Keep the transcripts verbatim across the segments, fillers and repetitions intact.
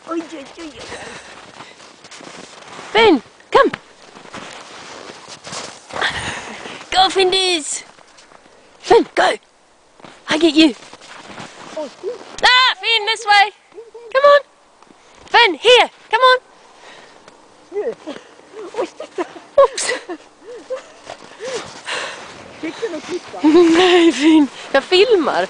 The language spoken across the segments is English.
Oj, oj, oj, oj. Finn, come. Go, Findus. Finn, go. I get you. Ah, Finn, this way. Come on. Finn, here. Come on. Oops. Fick du något titta? Nej, Finn. Jag filmar.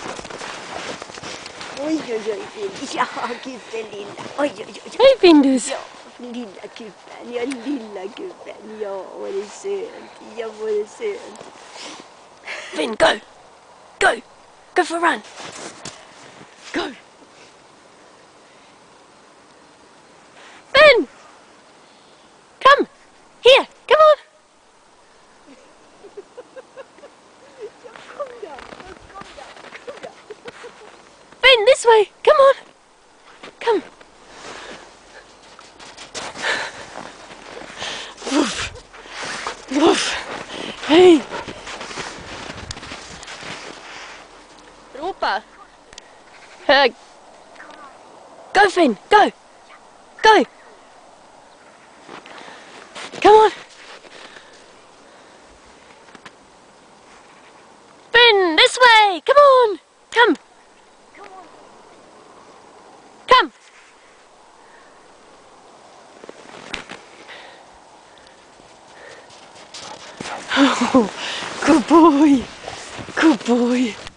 Oj, oj, oj, Finn. Ja, gubben lilla. Oj, oj, oj. Hej, Findus. Ja, lilla gubben. Ja, lilla gubben. Ja, vad är söt. Ja, vad är söt. Finn, go. Go. Go for a run. Go. Finn. Come. Here. Come on. Kom där, kom där, kom där. Finn, this way. Come on. Come. Woof. Woof. Hey. Ropa. Hög. Go, Finn. Go. Go. Come on. Finn, this way. Come on. Come. Come. Oh, good boy. Good boy.